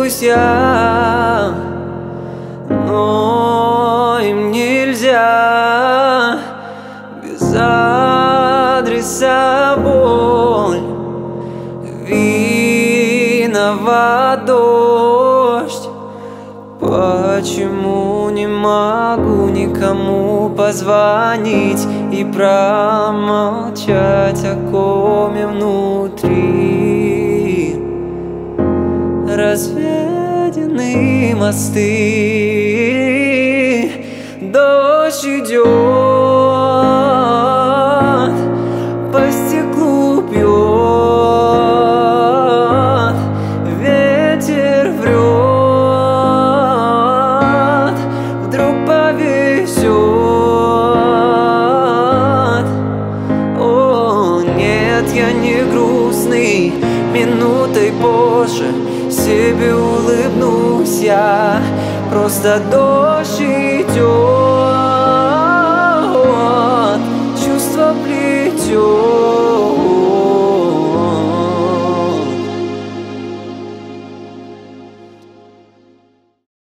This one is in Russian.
улыбнусь я, но им нельзя. Без адреса боль, виноват дождь. Почему не могу никому позвонить и промолчать о коме внутри? Разведены мосты, дождь идет, по стеклу бьет, ветер врет, вдруг повезет. О, нет, я не грустный, минутой позже себе улыбнусь я. Просто дождь идет.